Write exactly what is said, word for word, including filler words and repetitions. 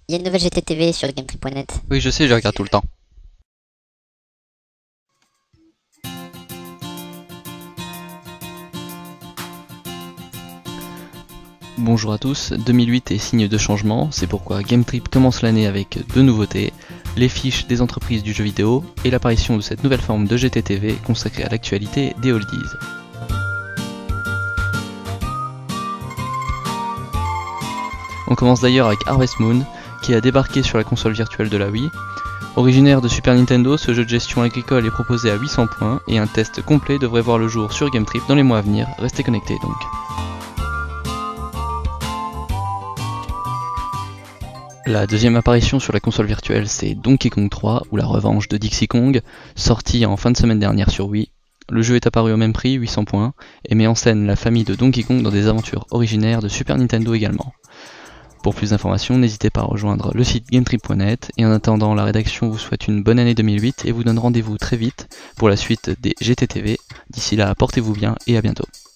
Il y a une nouvelle G T T V sur gametrip point net. Oui, je sais, je regarde tout le temps. Bonjour à tous, deux mille huit est signe de changement, c'est pourquoi Gametrip commence l'année avec deux nouveautés, les fiches des entreprises du jeu vidéo et l'apparition de cette nouvelle forme de G T T V consacrée à l'actualité des oldies. On commence d'ailleurs avec Harvest Moon, qui a débarqué sur la console virtuelle de la Wii. Originaire de Super Nintendo, ce jeu de gestion agricole est proposé à huit cents points et un test complet devrait voir le jour sur Gametrip dans les mois à venir, restez connectés donc. La deuxième apparition sur la console virtuelle, c'est Donkey Kong trois, ou la revanche de Dixie Kong, sorti en fin de semaine dernière sur Wii. Le jeu est apparu au même prix, huit cents points, et met en scène la famille de Donkey Kong dans des aventures originaires de Super Nintendo également. Pour plus d'informations, n'hésitez pas à rejoindre le site gametrip point net, et en attendant, la rédaction vous souhaite une bonne année deux mille huit et vous donne rendez-vous très vite pour la suite des G T T V. D'ici là, portez-vous bien et à bientôt.